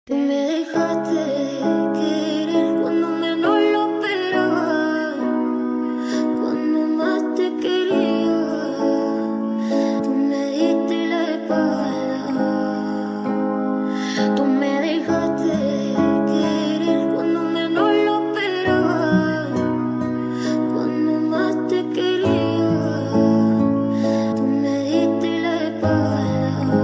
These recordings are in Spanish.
Tú me dejaste querer cuando menos lo esperaba, cuando más te quería. Tú me diste la espalda. Tú me dejaste querer cuando menos lo esperaba, cuando más te quería. Tú me diste la espalda.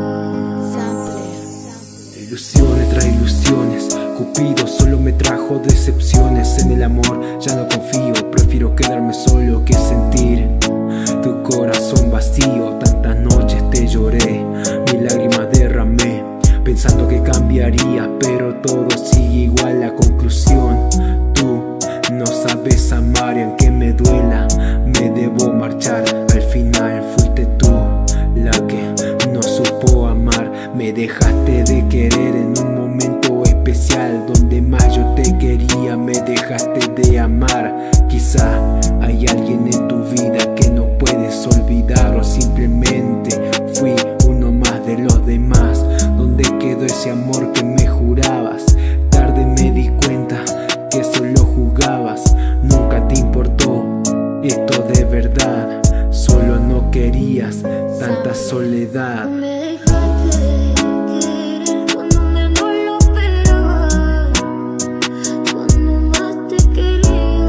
Ilusiones tras ilusiones, Cupido solo me trajo decepciones. En el amor ya no confío, prefiero quedarme solo que sentir tu corazón vacío. Tantas noches te lloré, mis lágrimas derramé, pensando que cambiaría, pero todo sigue igual. La conclusión, tú no sabes amar y aunque me duela, me debo marchar. Al final fuiste tú la que no supo amar. Me dejaste de querer en un momento especial, donde más yo te quería. Me dejaste de amar. Quizá hay alguien en tu vida que no puedes olvidar, o simplemente fui uno más de los demás. ¿Dónde quedó ese amor que me jurabas? Tarde me di cuenta que solo jugabas. Nunca te importó esto de verdad, solo no querías tanta soledad. Tú me dejaste querer cuando menos lo esperaba, cuando más te quería.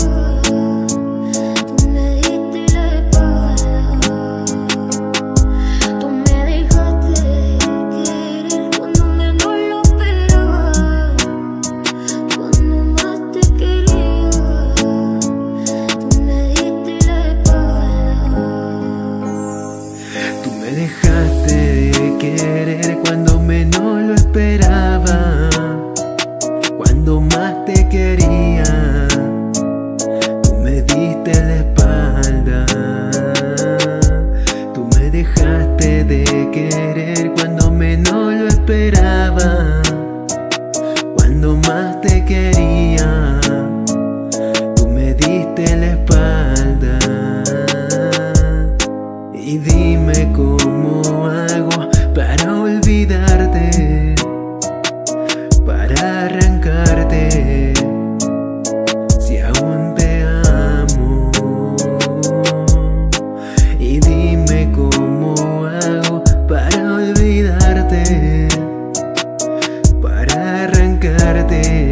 Tú me diste la espalda. Tú me dejaste querer cuando menos lo esperaba, cuando más te quería. Tú me diste la espalda. Tú me dejaste de querer cuando menos lo esperaba, cuando más te quería. Tú me diste la espalda. Tú me dejaste de querer cuando menos lo esperaba, cuando más te quería. Tú me diste la espalda. Y dime cómo hago para olvidarte, para arrancarte, si aún te amo. Y dime cómo hago para olvidarte, para arrancarte.